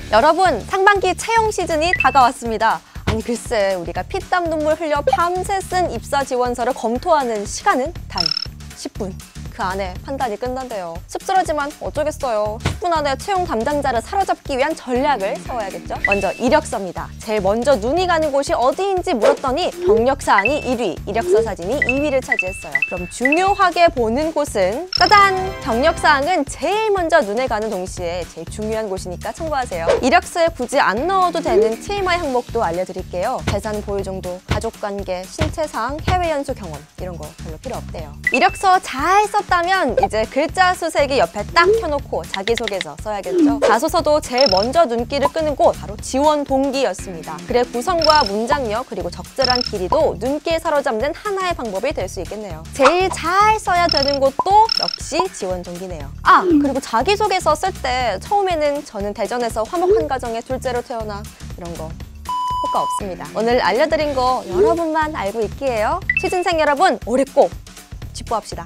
여러분, 상반기 채용 시즌이 다가왔습니다. 아니 글쎄, 우리가 피땀 눈물 흘려 밤새 쓴 입사 지원서를 검토하는 시간은 단 10분. 그 안에 판단이 끝난대요. 씁쓸하지만 어쩌겠어요. 10분 안에 채용 담당자를 사로잡기 위한 전략을 세워야겠죠? 먼저 이력서입니다. 제일 먼저 눈이 가는 곳이 어디인지 물었더니 경력사항이 1위, 이력서 사진이 2위를 차지했어요. 그럼 중요하게 보는 곳은 짜잔! 경력사항은 제일 먼저 눈에 가는 동시에 제일 중요한 곳이니까 참고하세요. 이력서에 굳이 안 넣어도 되는 TMI 항목도 알려드릴게요. 재산 보유 정도, 가족관계, 신체사항, 해외 연수 경험 이런 거 별로 필요 없대요. 이력서 잘 썼다면 이제 글자 수색이 옆에 딱 켜놓고 자기소개서 써야겠죠. 자소서도 제일 먼저 눈길을 끄는 곳 바로 지원 동기였습니다. 글의 구성과 문장력 그리고 적절한 길이도 눈길 사로잡는 하나의 방법이 될 수 있겠네요. 제일 잘 써야 되는 곳도 역시 지원 동기네요. 아, 그리고 자기소개서 쓸 때 처음에는 저는 대전에서 화목한 가정의 둘째로 태어나 이런 거 효과 없습니다. 오늘 알려드린 거 여러분만 알고 있기에요. 취준생 여러분, 올해 꼭 쥐뽀합시다.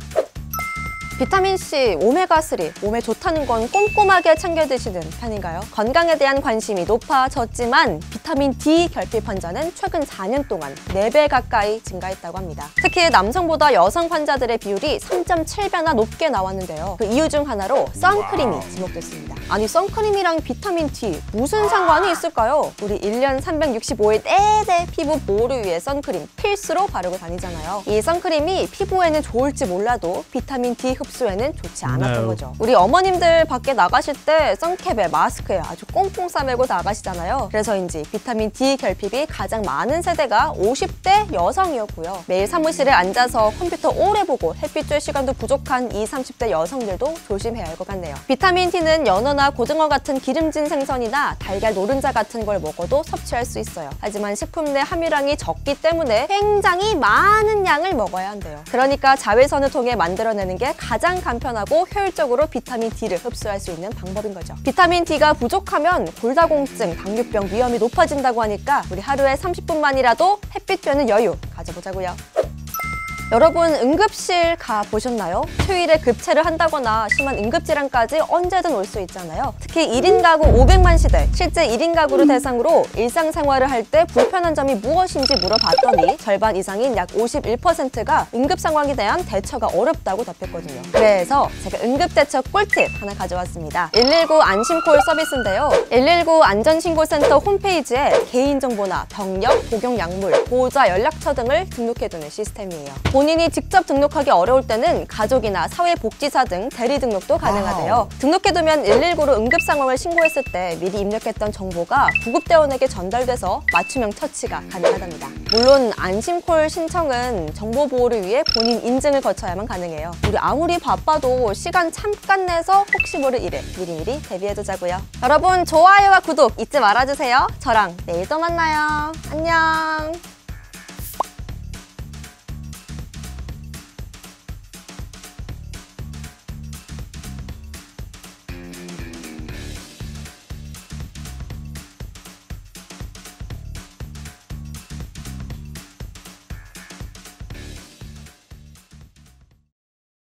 비타민C, 오메가3, 몸에 좋다는 건 꼼꼼하게 챙겨 드시는 편인가요? 건강에 대한 관심이 높아졌지만 비타민 D 결핍 환자는 최근 4년 동안 4배 가까이 증가했다고 합니다. 특히 남성보다 여성 환자들의 비율이 3.7배나 높게 나왔는데요. 그 이유 중 하나로 선크림이 지목됐습니다. 아니, 선크림이랑 비타민 D 무슨 상관이 있을까요? 우리 1년 365일 내내 피부 보호를 위해 선크림 필수로 바르고 다니잖아요. 이 선크림이 피부에는 좋을지 몰라도 비타민 D 흡수에는 좋지 않았던 거죠. 우리 어머님들 밖에 나가실 때 선캡에 마스크에 아주 꽁꽁 싸매고 나가시잖아요. 그래서인지 비타민 D 결핍이 가장 많은 세대가 50대 여성이었고요. 매일 사무실에 앉아서 컴퓨터 오래 보고 햇빛 쬐 시간도 부족한 20, 30대 여성들도 조심해야 할 것 같네요. 비타민 D는 연어나 고등어 같은 기름진 생선이나 달걀 노른자 같은 걸 먹어도 섭취할 수 있어요. 하지만 식품 내 함유량이 적기 때문에 굉장히 많은 양을 먹어야 한대요. 그러니까 자외선을 통해 만들어내는 게 가장 간편하고 효율적으로 비타민 D를 흡수할 수 있는 방법인 거죠. 비타민 D가 부족하면 골다공증, 당뇨병 위험이 높아진다고 하니까 우리 하루에 30분만이라도 햇빛 쬐는 여유 가져보자고요. 여러분, 응급실 가보셨나요? 휴일에 급체를 한다거나 심한 응급질환까지 언제든 올 수 있잖아요. 특히 1인 가구 500만 시대, 실제 1인 가구를 대상으로 일상생활을 할 때 불편한 점이 무엇인지 물어봤더니 절반 이상인 약 51%가 응급 상황에 대한 대처가 어렵다고 답했거든요. 그래서 제가 응급대처 꿀팁 하나 가져왔습니다. 119 안심콜 서비스인데요. 119 안전신고센터 홈페이지에 개인정보나 병력, 복용약물, 보호자 연락처 등을 등록해두는 시스템이에요. 본인이 직접 등록하기 어려울 때는 가족이나 사회복지사 등 대리 등록도 가능하대요. 등록해두면 119로 응급 상황을 신고했을 때 미리 입력했던 정보가 구급대원에게 전달돼서 맞춤형 처치가 가능하답니다. 물론 안심콜 신청은 정보 보호를 위해 본인 인증을 거쳐야만 가능해요. 우리 아무리 바빠도 시간 잠깐 내서 혹시 모를 일에 미리미리 대비해두자고요. 여러분, 좋아요와 구독 잊지 말아주세요. 저랑 내일 또 만나요. 안녕.